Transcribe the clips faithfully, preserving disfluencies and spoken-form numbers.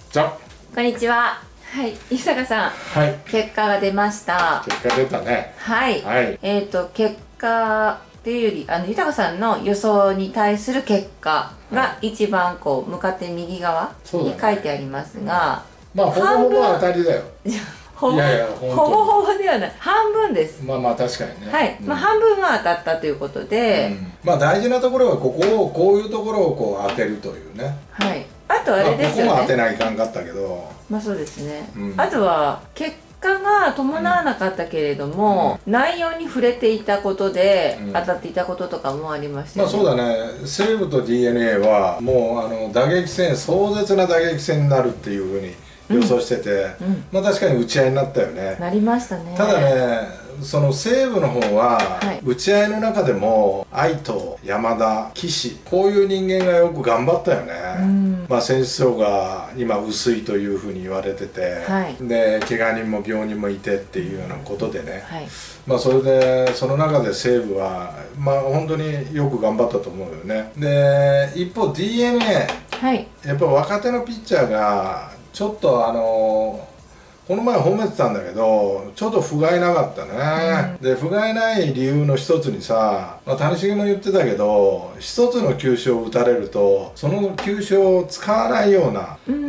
じゃこんにちは。はい、伊坂さん。 はい。 結果が出ました。 結果出たね。 はい。 はい。 えっ、と結果っていうより、あの豊さんの予想に対する結果が一番こう向かって右側に書いてありますが、 まあほぼほぼ当たりだよ。 ほぼいやいやほぼほぼではない、半分です。 まあまあ確かにね。 はい。まあ半分は当たったということで、 まあ大事なところはここをこういうところをこう当てるというね。 はい。あとあれですよね。 ここも当てないかんかったけど。 まあそうですね。あとは結果が伴わなかったけれども、内容に触れていたことで当たっていたこととかもありましたよね。 まあそうだね。西武と ディーエヌエー はもうあの打撃戦、壮絶な打撃戦になるっていうふうに予想してて、うんうん、まあ確かに打ち合いになったよね。 なりましたね。ただね、その西武の方は、はい、打ち合いの中でも愛斗、山田、岸、こういう人間がよく頑張ったよね。うん、まあ選手層が今薄いというふうに言われてて、はい、で怪我人も病人もいてっていうようなことでね、はい、まあそれでその中で西武はまあ本当によく頑張ったと思うよね。で一方 ディーエヌエー、はい、やっぱ若手のピッチャーがちょっとあのこの前褒めてたんだけどちょっと不甲斐なかったね、うん、で不甲斐ない理由の一つにさ、まあ、谷繁も言ってたけど一つの球種を打たれるとその球種を使わないような、うん、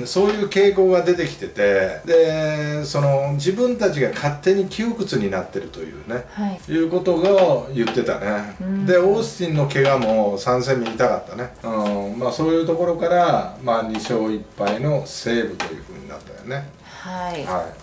そういう傾向が出てきてて、でその自分たちが勝手に窮屈になってるというね、はい、いうことを言ってたね、うん、でオースティンの怪我もさん戦目痛かったね、うん、まあそういうところから、まあ、に勝いっ敗の西武というふうになったよね。 はい、 はい、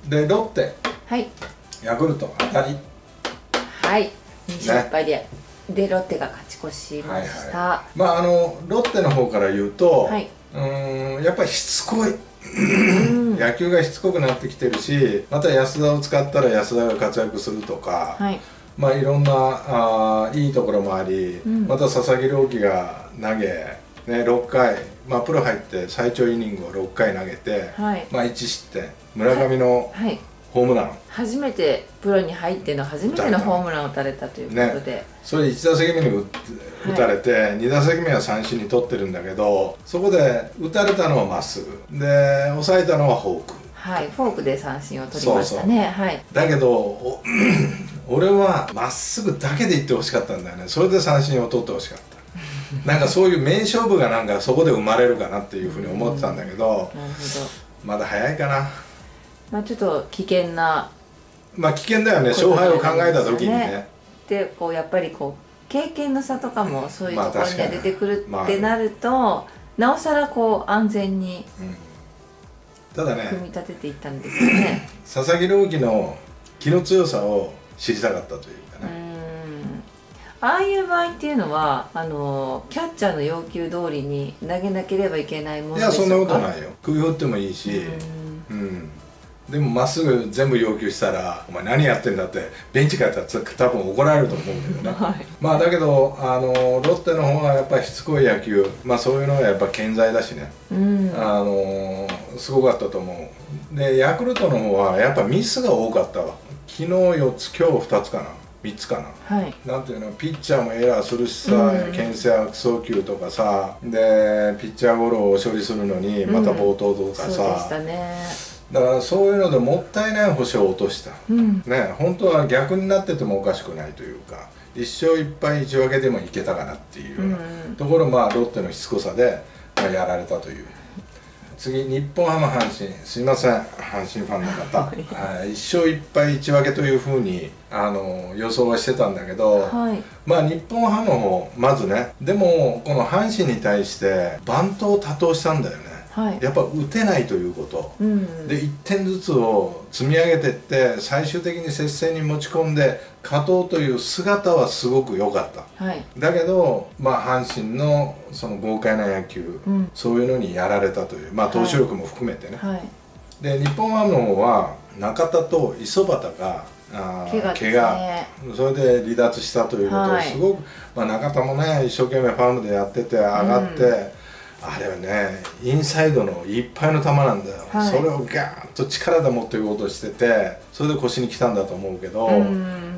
でロッテ、はい、ヤクルト当たり、 はい、に勝いっ敗で、ね、でロッテが勝ち越しました。はいはい、 まああのロッテの方から言うと、はい、うーんやっぱりしつこい野球がしつこくなってきてるし、また安田を使ったら安田が活躍するとか、はい、まあいろんなあいいところもあり、うん、また佐々木朗希が投げね、ろっかい、まあ、プロ入って最長イニングをろっかい投げて、はい、まあいち失点、村上のホームラン、はいはい、 初めてプロに入っての初めてのホームランを打たれたということで、ね、 それいち打席目に 打, 打たれて、はい、に打席目は三振に取ってるんだけど、そこで打たれたのはまっすぐで抑えたのはフォーク、 はい、フォークで三振を取りましたね。はい、 だけど俺はまっすぐだけでいってほしかったんだよね。それで三振を取ってほしかった。なんかそういう名勝負がなんかそこで生まれるかなっていうふうに思ってたんだけど、なるほど、まだ早いかな。 まあちょっと危険な、 まあ危険だよね、勝敗を考えた時にね。 でこうやっぱりこう経験の差とかもそういうところには出てくるってなると、まあ、なおさらこう安全に、うん、ただね組み立てていったんですよね。 佐々木朗希の気の強さを知りたかったというかね。 ああいう場合っていうのはあのキャッチャーの要求通りに投げなければいけないものでしょうか？ いやそんなことないよ。首振ってもいいし、うん、うん、でもまっすぐ全部要求したら「お前何やってんだ」ってベンチからやったら多分怒られると思うんだよね。はい、まあだけどあのロッテの方はやっぱりしつこい野球、まあそういうのがやっぱ健在だしね、うん、あのすごかったと思う。でヤクルトの方はやっぱミスが多かったわ。昨日よっつ今日ふたつかな。みっつかな、はい、なんていうのピッチャーもエラーするしさ、うん、牽制悪送球とかさでピッチャーゴロを処理するのにまた暴投とかさ、うん、そうでしたね。だからそういうのでもったいない星を落とした、うん、ね本当は逆になっててもおかしくないというかいっ勝いっ敗いち分けでもいけたかなっていうような、うん、ところまあロッテのしつこさで、まあ、やられたという。次日本ハム阪神、すいません阪神ファンの方、はい、いっ勝いっ敗いち分けというふうにあの予想はしてたんだけど、はい、まあ日本ハムもまずね、でもこの阪神に対してバントを多投したんだよね。はい、やっぱ打てないということ、うん、でいってんずつを積み上げていって最終的に接戦に持ち込んで勝とうという姿はすごく良かった、はい、だけど、まあ、阪神のその豪快な野球、うん、そういうのにやられたという、まあ、投手力も含めてね、はいはい、で日本ハムの方は中田と磯端があ怪我ですね、それで離脱したということをすごく、はい、まあ、中田もね一生懸命ファームでやってて上がって、うん、あれはねインサイドのいっぱいの球なんだよ、はい、それをガーッと力で持っていこうとしててそれで腰に来たんだと思うけど、うん、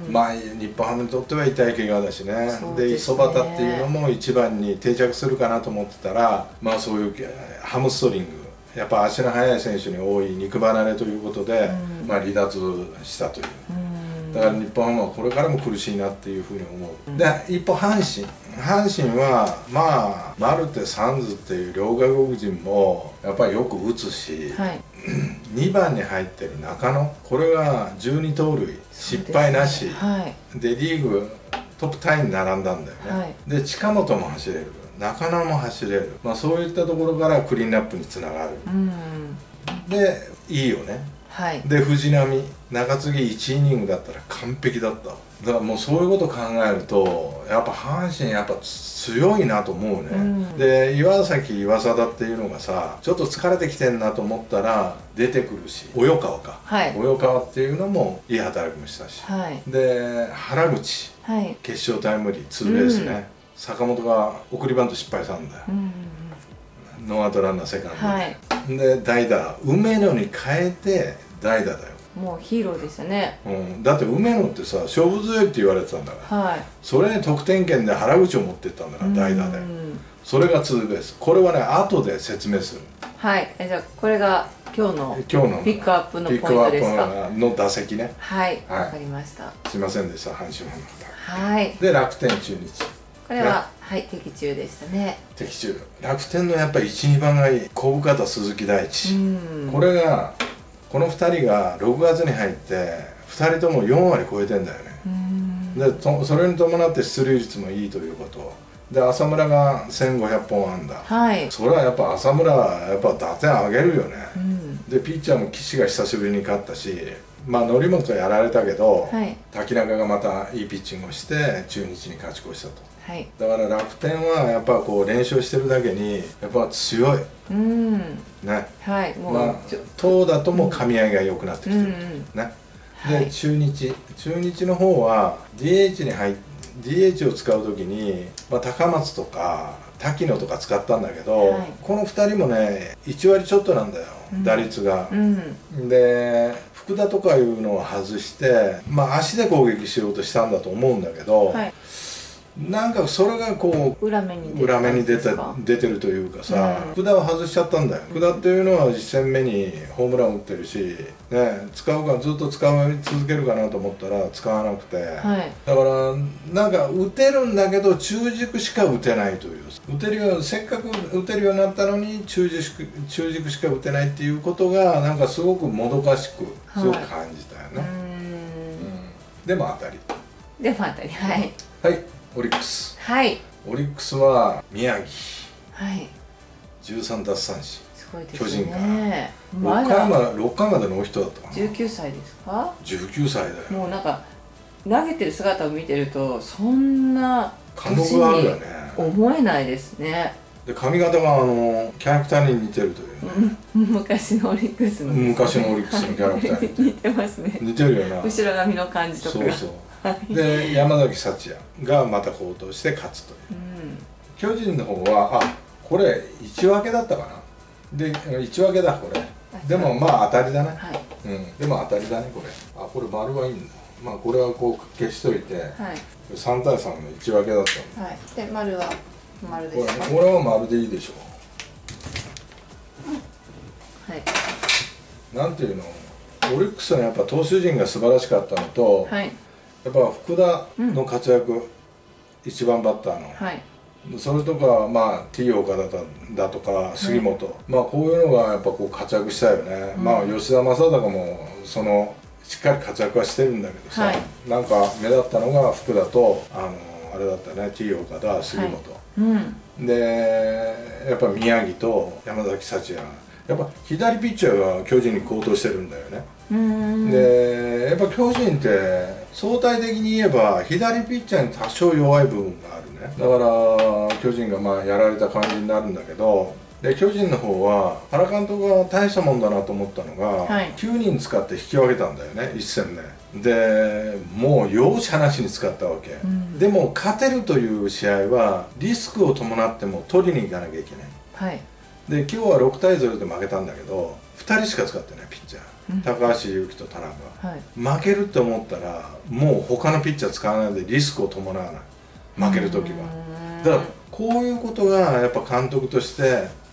まあ日本ハムにとっては痛い怪我だし ね, で磯端っていうのも一番に定着するかなと思ってたら、まあそういうハムストリングやっぱ足の速い選手に多い肉離れということで、うん、まあ離脱したという、うん、だから日本ハムはこれからも苦しいなっていうふうに思う、うん、で一方阪神阪神はまあマルテ、サンズっていう両外国人もやっぱりよく打つし、はい、にばんに入ってる中野、これがじゅうに盗塁失敗なし で,、はい、でリーグトップタイに並んだんだよね、はい、で近本も走れる、中野も走れる、まあ、そういったところからクリーンアップにつながる、うん、でいいよね、はい、で藤浪中継ぎいちイニングだったら完璧だった。だからもうそういうことを考えるとやっぱ阪神やっぱ強いなと思うね、うん、で岩崎岩貞っていうのがさちょっと疲れてきてんなと思ったら出てくるし、及川か、はい、及川っていうのもいい働きもしたし、はい、で原口、はい、決勝タイムリーツーベースね、うん、坂本が送りバント失敗したんだよ、うん、ノーアウトランナーセカンドで、はい、で代打梅野に変えて代打だよ。 もうヒーローですよね、 うん、だって梅野ってさ勝負強いって言われてたんだから、はい、それに得点圏で原口を持っていったんだから代打で、それがツーベース。これはね後で説明する。はい、 えじゃあこれが今日の今日のピックアップのポイントですか。 ピックアップの打席ね。 はいわ、はい、かりました。 すいませんでした阪神ファンの方。 はい。 で楽天中日、 これは、ね、はい的中でしたね。 的中。楽天のやっぱりいち、にばんがいい小深田、鈴木大地、これがこのふたりがろくがつに入ってふたりともよんわり超えてんだよね。でとそれに伴って出塁率もいいということで、浅村がせんごひゃっぽん安打、はい、それはやっぱ浅村はやっぱ打点上げるよね、うん、でピッチャーも岸が久しぶりに勝ったし、まあ則本やられたけど、はい、滝中がまたいいピッチングをして中日に勝ち越したと、はい、だから楽天はやっぱこう連勝してるだけにやっぱ強い、うんね、はい、もうまあ投打とも噛み合いが良くなってきてる、うんうん、ね。で、はい、中日中日の方は ディーエイチ に入って ディーエイチ を使う時に、まあ、高松とか滝野とか使ったんだけど、はい、このふたりもねいちわりちょっとなんだよ、うん、打率が、うん、で福田とかいうのを外して、まあ、足で攻撃しようとしたんだと思うんだけど、はい、なんかそれがこう裏目に出て出てるというかさ、うん、福田を外しちゃったんだよ。福田っていうのは実戦目にホームラン打ってるし、ね、使うかずっと使い続けるかなと思ったら使わなくて、はい、だからなんか打てるんだけど中軸しか打てないという、打てるようせっかく打てるようになったのに中軸中軸しか打てないっていうことがなんかすごくもどかしくすごく感じたよね、はい、うん、でも当たりでも当たりはいはいオリックス、 はい、 オリックスは宮城、 はい、 じゅうさん奪三振、 すごいですね、 巨人からろっかいまでろっかいまでノーヒットだったかな。 じゅうきゅうさいですか。 じゅうきゅうさいだよ。 もうなんか投げてる姿を見てるとそんな感動があるよね。 思えないですね。 で髪型があのキャラクターに似てるというね、 うん、昔のオリックスの昔のオリックスのキャラクターに似てますね。 似てるよな、 後ろ髪の感じとかが。 そうそうで山崎幸也がまた好投して勝つという、うん、巨人の方はあこれいち分けだったかな。でいち分けだこれ。でもまあ当たりだね、はい、うん、でも当たりだねこれ。あこれ丸はいいんだ。まあこれはこう消しといて、はい、さんたいさんのいち分けだったんで、はい、 で丸は丸ですか。 これこれは丸でいいでしょう、はい、なんていうのオリックスのやっぱ投手陣が素晴らしかったのと、はい、やっぱ福田の活躍、うん、いちばんバッターの、はい、それとかまあ T 岡田だとか杉本、はい、まあこういうのがやっぱこう活躍したよね、うん、まあ吉田正尚もそのしっかり活躍はしてるんだけどさ、はい、なんか目立ったのが福田とあのあれだったね T 岡田杉本、はい、うん、でやっぱ宮城と山崎幸也、やっぱ左ピッチャーが巨人に好投してるんだよね。でやっぱ巨人って相対的に言えば左ピッチャーに多少弱い部分があるね。だから巨人がまあやられた感じになるんだけど、で巨人の方は原監督が大したもんだなと思ったのが、はい、きゅうにん使って引き分けたんだよねいっ戦目で。もう容赦なしに使ったわけ、うん、でも勝てるという試合はリスクを伴っても取りに行かなきゃいけない、はい、で今日はろくたいゼロで負けたんだけどふたりしか使ってないピッチャー、うん、高橋優貴と田中、はい、負けると思ったらもう他のピッチャー使わないでリスクを伴わない、負ける時は。だからこういうことがやっぱ監督として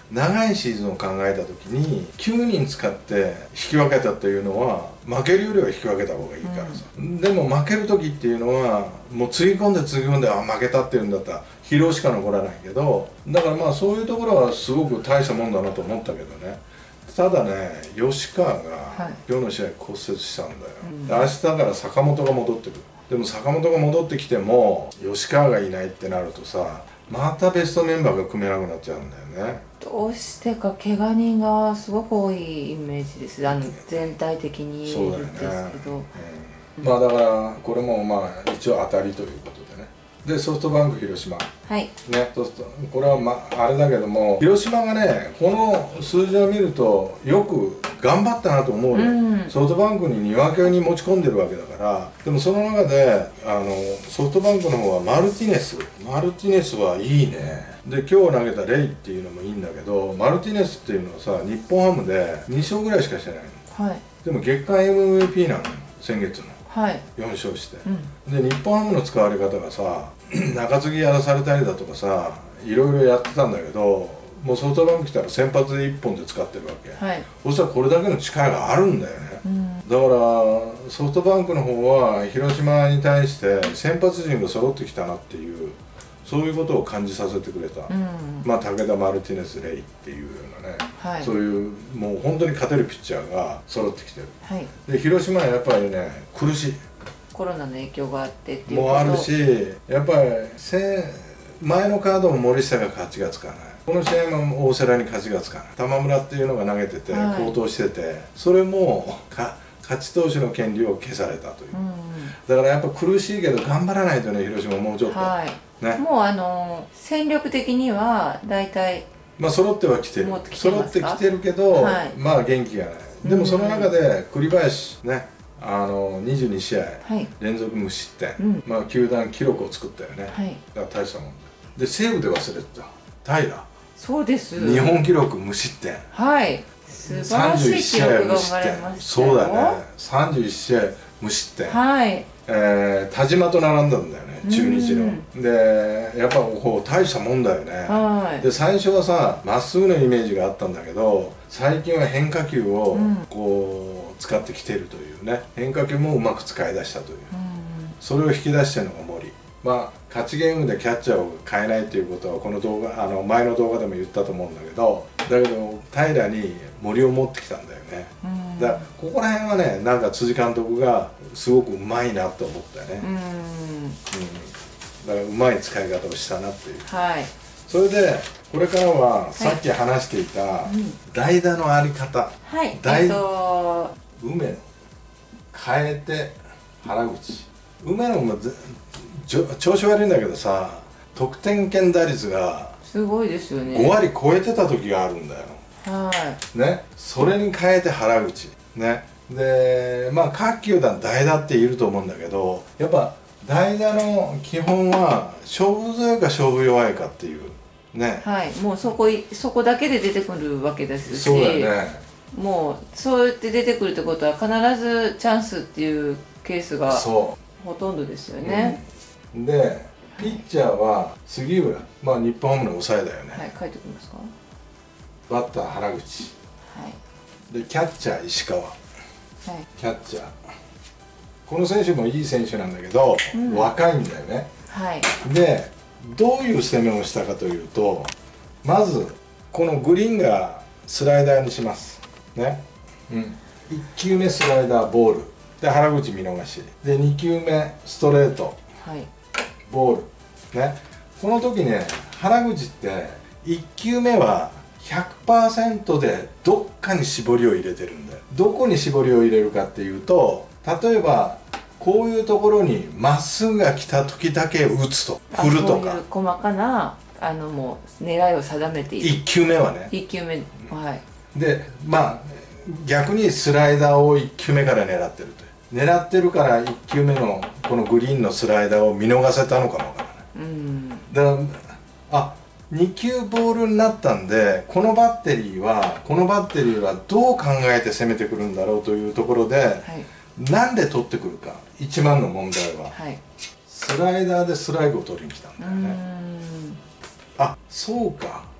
長いシーズンを考えた時にきゅうにん使って引き分けたっていうのは負けるよりは引き分けた方がいいからさ、うん、でも負ける時っていうのはもうつぎ込んでつぎ込んであ負けたっていうんだったら疲労しか残らないけど、だからまあそういうところはすごく大したもんだなと思ったけどね。ただね、吉川が今日の試合骨折したんだよ、はい、明日から坂本が戻ってくる。でも坂本が戻ってきても吉川がいないってなるとさ、またベストメンバーが組めなくなっちゃうんだよね。どうしてか怪我人がすごく多いイメージです。あの全体的に言えるんですけど、そうだよね、 うん、まあだからこれもまあ一応当たりということでね。でソフトバンク広島、 はいね、そうするとこれはまああれだけども、広島がねこの数字を見るとよく頑張ったなと思うよ、うん、ソフトバンクにに分けに持ち込んでるわけだから。でもその中であのソフトバンクの方はマルティネスマルティネスはいいね。で今日投げたレイっていうのもいいんだけど、マルティネスっていうのはさ日本ハムでに勝ぐらいしかしてないの、はい、でも月間 エムブイピー なのよ先月の、はい、よん勝して、うん、で日本ハムの使われ方がさ中継ぎやらされたりだとかさいろいろやってたんだけど、もうソフトバンク来たら先発でいっぽんで使ってるわけ、はい、そしたらこれだけの力があるんだよね、うん、だからソフトバンクの方は広島に対して先発陣が揃ってきたなっていう、そういうことを感じさせてくれた、うん、まあ武田マルティネス・レイっていうようなね、はい、そういうもう本当に勝てるピッチャーが揃ってきてる、はい、で広島はやっぱりね苦しい、 コロナの影響があってっていうこともあるし、やっぱり前のカードも森下が勝ちがつかない、この試合も大瀬良に勝ちがつかない、玉村っていうのが投げてて好投してて、はい、それもか勝ち投手の権利を消されたという、うん、だからやっぱ苦しいけど頑張らないとね広島もうちょっと、はいね、 もうあの戦力的には大体まあ揃ってはきてる揃ってきてるけど、はい、まあ元気がない。でもその中で栗林ね、あのにじゅうに試合連続無失点、はい、まあ球団記録を作ったよね、はい、だから大したもんだ。で西武で忘れてた平、 そうです、 日本記録無失点、 はい素晴らしい記録が生まれましたよ。 そうだね、さんじゅういち試合無失点、 はい、 えー、田島と並んだんだよね中日の。でやっぱこう大したもんだよね、はい、で最初はさまっすぐのイメージがあったんだけど、最近は変化球をこう使ってきてるというね、変化球もうまく使い出したという、うん、それを引き出してるのが森。まあ勝ちゲームでキャッチャーを変えないということはこの動画あの前の動画でも言ったと思うんだけど、だけど平に森を持ってきたんだよね、うん、だからここら辺はねなんか辻監督がすごくうまいなと思ったよね、うん、うん、だからうまい使い方をしたなっていう、はい、それでこれからはさっき話していた代打のあり方、はい、代打、えっと、梅野変えて原口、梅野も調子悪いんだけどさ得点圏打率がすごいですよね、 ご割超えてた時があるんだよ、はいね、それに変えて原口ね。でまあ各球団代打っていると思うんだけど、やっぱ代打の基本は勝負強いか勝負弱いかっていうね、 はい、もうそこそこだけで出てくるわけですし、 そうだよね、 もうそうやって出てくるってことは必ずチャンスっていうケースがほとんどですよね、 うん、でピッチャーは杉浦、まあ日本ハムの抑えだよね、 はい、書いておきますか。 バッター原口、はい、でキャッチャー石川、はい、キャッチャーこの選手もいい選手なんだけど、うん、若いんだよね、はい、でどういう攻めをしたかというと、まずこのグリーンがスライダーにしますね、うん、いっ球目スライダーボールで原口見逃しでに球目ストレート、はい、ボールね。この時ね原口っていっ球目は ひゃくパーセント でどっかに絞りを入れてるんだよ。どこに絞りを入れるかっていうと、例えばこういうところにまっすぐが来た時だけ打つと振るとか、そういう細かなあのもう狙いを定めている。 いっ球目はねいっ球目、はい。 でまあ逆にスライダーをいっ球目から狙ってるという、狙ってるからいっ球目のこのグリーンのスライダーを見逃せたのかもわからない、うん、だからあに球ボールになったんで、このバッテリーはこのバッテリーはどう考えて攻めてくるんだろうというところで、はい、なんで取ってくるか一番の問題は、はい、スライダーでストライクを取りに来たんだよね。あ、そうか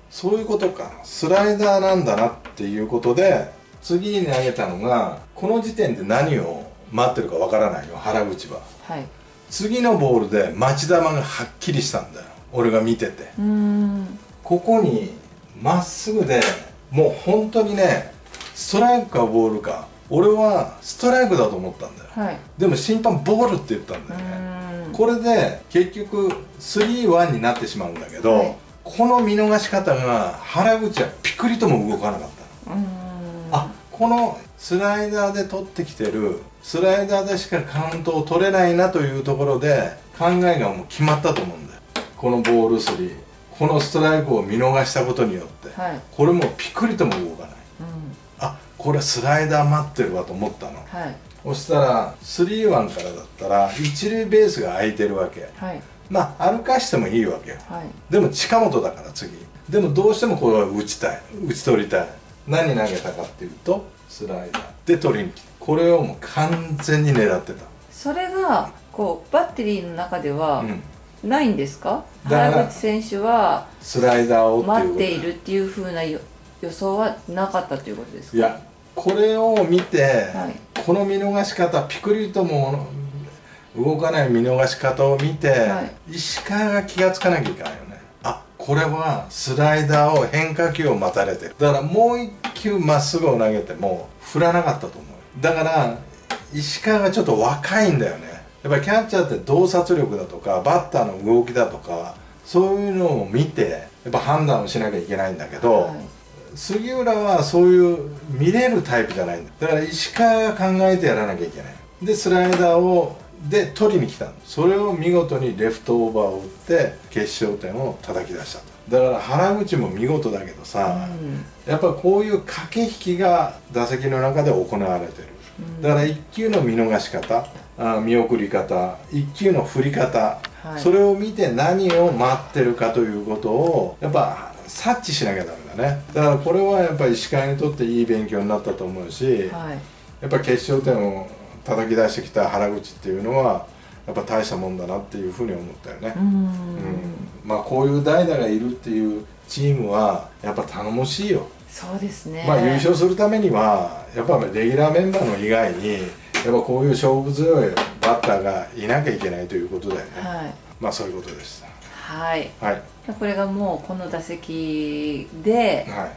そういうことか、スライダーなんだなっていうことで、次に投げたのがこの時点で何を待ってるかわからないよ原口は、はい、次のボールで待ち球がはっきりしたんだよ俺が見てて。うーん、ここにまっすぐでもう本当にねストライクかボールか、俺はストライクだと思ったんだよ、はい、でも審判ボールって言ったんだよね。これで結局スリーワンになってしまうんだけど、はい、この見逃し方が原口はピクリとも動かなかったの。あ、このスライダーで取ってきてるスライダーでしかカウントを取れないなというところで考えがもう決まったと思うんだよ。このボールスリー、このストライクを見逃したことによって、はい、これもピクリとも動かない、うん、あ、これスライダー待ってるわと思ったの、はい、そしたらスリーワンからだったら一塁ベースが空いてるわけ、はい、まあ歩かしてもいいわけよ、はい、でも近本だから次でもどうしてもこれは打ちたい、打ち取りたい。何投げたかっていうとスライダーで取りに来て、これをもう完全に狙ってた。それがこうバッテリーの中ではないんですか、うん、原口選手はスライダーを待っているっていうふうな予想はなかったということですか。 いや、これを見て、はい、この見逃し方、ピクリとも動かない見逃し方を見て、はい、石川が気がつかなきゃいけないよね。あ、これはスライダーを変化球を待たれてる。だからもう一球まっすぐを投げても振らなかったと思う。だから石川がちょっと若いんだよね。やっぱりキャッチャーって洞察力だとかバッターの動きだとかそういうのを見てやっぱ判断をしなきゃいけないんだけど、はい、杉浦はそういう見れるタイプじゃないんだ。だから石川が考えてやらなきゃいけない。でスライダーをで取りに来た。それを見事にレフトオーバーを打って決勝点を叩き出した。だから原口も見事だけどさ、うん、やっぱこういう駆け引きが打席の中で行われてる。だからいっ球の見逃し方、あ見送り方、いっ球の振り方、はい、それを見て何を待ってるかということをやっぱ察知しなきゃダメだね。だからこれはやっぱり石川にとっていい勉強になったと思うし、はい、やっぱ決勝点を叩き出してきた原口っていうのはやっぱ大したもんだなっていうふうに思ったよね。うん、うん、まあこういう代打がいるっていうチームはやっぱ頼もしいよ。 そうですね。 まあ優勝するためにはやっぱレギュラーメンバーの以外にやっぱこういう勝負強いバッターがいなきゃいけないということだよね。はい、まあそういうことでした。 はい。はい。これがもうこの打席で、はい、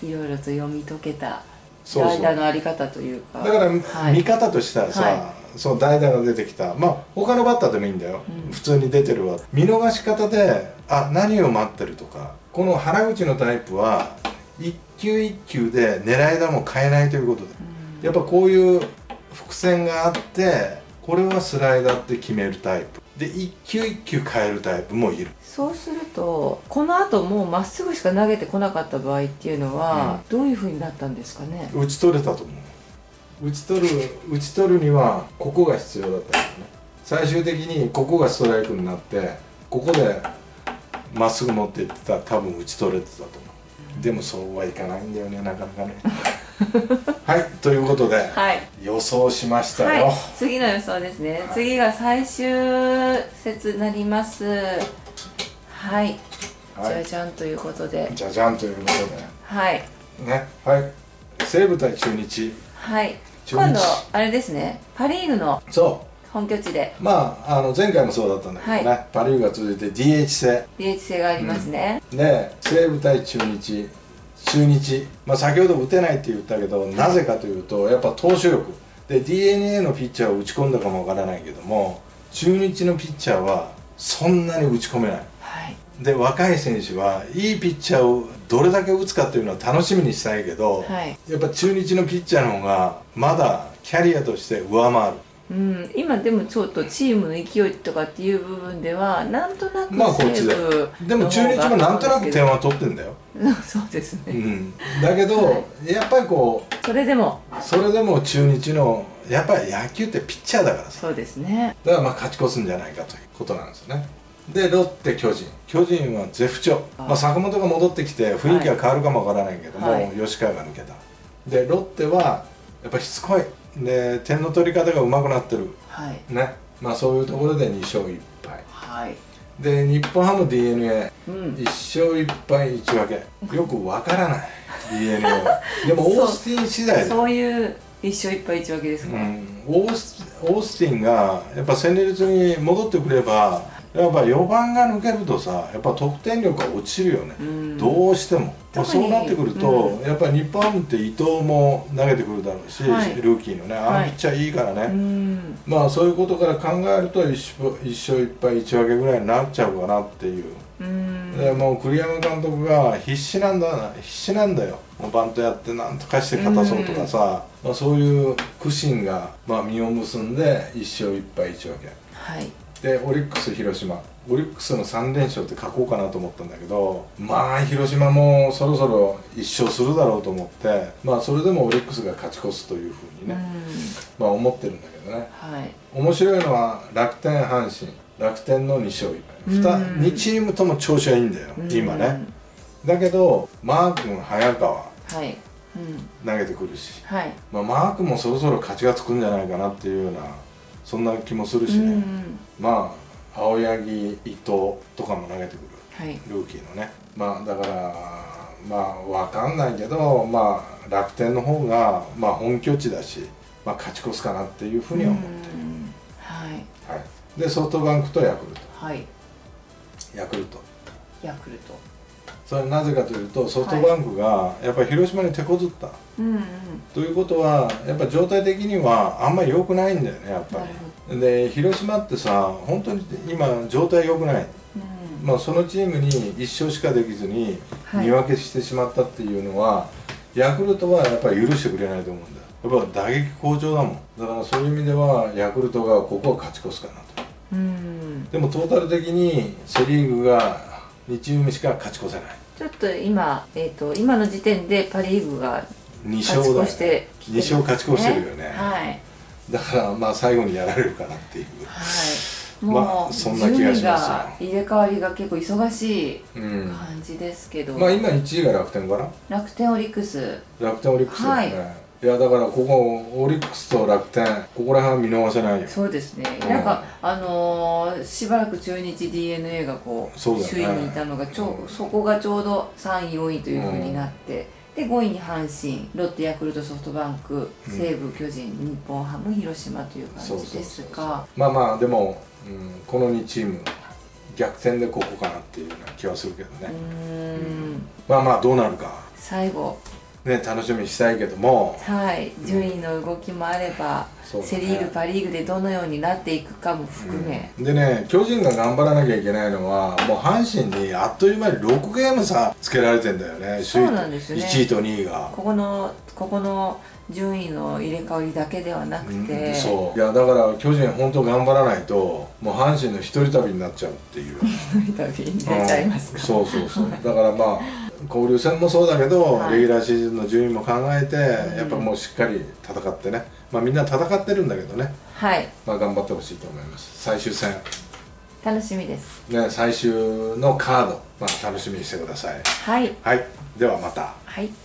いろいろと読み解けた代打のあり方というか。 だから、はい、見方としたらさ、はい、その代打が出てきた。まあ他のバッターでもいいんだよ。うん、普通に出てるわ。見逃し方で、あ、何を待ってるとか。この原口のタイプはいっ球いっ球で狙い球を変えないということで、やっぱこういう伏線があってこれはスライダーって決めるタイプでいっ球いっ球変えるタイプもいる。 そうするとこのあともうまっすぐしか投げてこなかった場合っていうのは、うん、どういうふうになったんですかね。 打ち取れたと思う。打ち取る打ち取るにはここが必要だったんですね。最終的にここがストライクになってここでまっすぐ持っていってたら多分打ち取れてたと思う。でもそうはいかないんだよね、なかなかね。はい、ということで、はい、予想しましたよ、はい、 次の予想ですね、はい、次が最終節になります。はい、はい、じゃじゃんということでじゃじゃんということではいね、はい、西武対中日。 はい、今度あれですね、パ・リーグのそう本拠地で、 まあ、あの前回もそうだったんだけどね、はい、パ・リーグが続いて ディーエイチ 制ディーエイチ 制がありますね、 うん、で西武対中日中日、まあ、先ほど打てないって言ったけど、はい、なぜかというとやっぱ投手力で ディーエヌエー のピッチャーを打ち込んだかもわからないけども中日のピッチャーはそんなに打ち込めない、はい、で若い選手はいいピッチャーをどれだけ打つかっていうのは楽しみにしたいけど、はい、やっぱ中日のピッチャーの方がまだキャリアとして上回る。 うん、今でもちょっとチームの勢いとかっていう部分ではなんとなくまあこっちででも中日もなんとなく点は取ってんだよそうですね、 うん、だけど、はい、やっぱりこうそれでもそれでも中日のやっぱり野球ってピッチャーだからさそうですねだからまあ勝ち越すんじゃないかということなんですよね。でロッテ巨人巨人は絶不調まあ、坂本が戻ってきて雰囲気が変わるかもわからないけども、はい、吉川が抜けたでロッテはやっぱりしつこいで点の取り方がうまくなってる、はいねまあ、そういうところでに勝いっぱい、はい、 で日本ハム ディーエヌエー、 うん、 いっ勝いっ敗いち分け、よくわからない ディーエヌエー は。でもオースティン次第だ。 そういういっ勝いっ敗いち分けですか、うん、 オース、オースティンがやっぱ戦列に戻ってくれば、やっぱよばんが抜けるとさ、やっぱ得点力が落ちるよね、うん、どうしても。そうなってくると、うん、やっぱり日本ハムって伊藤も投げてくるだろうし、はい、ルーキーのね、あのピッチャーいいからね、はい、まあそういうことから考えるといっ勝いっ敗いち分けぐらいになっちゃうかなっていう。うん、でもう栗山監督が必死なんだな必死なんだよ、もうバントやってなんとかして勝たそうとかさ、まあ、そういう苦心がまあ実を結んでいっ勝いっ敗いち分け、はい、でオリックス広島、オリックスのさん連勝って書こうかなと思ったんだけど、まあ広島もそろそろいっ勝するだろうと思って、まあそれでもオリックスが勝ち越すというふうにね、まあ思ってるんだけどね、はい、面白いのは楽天阪神、楽天のに勝いっ敗、にチームとも調子がいいんだよ今ね。だけどマー君早川、はいうん、投げてくるし、はいまあ、マー君もそろそろ勝ちがつくんじゃないかなっていうようなそんな気もするしね、まあ青柳、伊藤とかも投げてくる、はい、ルーキーのね、まあだからまあ分かんないけど、まあ楽天の方がまあ本拠地だし、まあ、勝ち越すかなっていうふうには思ってる。はい、はい、でソフトバンクとヤクルト、はい、ヤクルトヤクルトそれなぜかというとソフトバンクがやっぱり広島に手こずった、うんうん、ということはやっぱ状態的にはあんまり良くないんだよねやっぱり。で広島ってさ本当に今状態良くない、うん、まあそのチームにいっ勝しかできずにに分けしてしまったっていうのは、はい、ヤクルトはやっぱり許してくれないと思うんだよ。やっぱ打撃好調だもん。だからそういう意味ではヤクルトがここは勝ち越すかなと。うん、でもトータル的にセ・リーグがにチームしか勝ち越せない。 ちょっと今、えーと、今の時点でパ・リーグが勝ち越してきてますね。 に勝勝ち越してるよね、はい、だからまあ最後にやられるかなっていう、はい、 もうそんな気がしますよ。入れ替わりが結構忙しい感じですけど、 うん、まあ今いちいが楽天かな。 楽天オリックス楽天オリックスだよね、はい、いやだからここオリックスと楽天ここら辺は見逃せないよ。 そうですね、うん、なんかあのー、しばらく中日 ディーエヌエー がこう、ね、首位にいたのがちょ、うん、そこがちょうどさんいよんいというふうになって、うん、でごいに阪神、ロッテ、ヤクルト、ソフトバンク、西武、巨人、日本ハム、広島という感じですが、 まあまあでも、うん、このにチーム逆転でここかなっていうような気はするけどね。うん、まあまあどうなるか最後ね、楽しみにしたいけども、 はい、順位の動きもあれば、うんね、セ・リーグ、パ・リーグでどのようになっていくかも含め、 うん、でね、巨人が頑張らなきゃいけないのはもう阪神にあっという間にろくゲーム差つけられてんだよね。 そうなんですね、 いちいとにいがここのここの順位の入れ替わりだけではなくて、 うん、そういやだから巨人本当頑張らないともう阪神の一人旅になっちゃうっていう一人旅に出ちゃいますか、 うん、そうそうそうだからまあ交流戦もそうだけど、はい、レギュラーシーズンの順位も考えて、うん、やっぱもうしっかり戦ってね、まあみんな戦ってるんだけどね、はい、まあ頑張ってほしいと思います。最終戦楽しみです、 ね、最終のカード、まあ、楽しみにしてください。はい、はい、ではまた。 はい。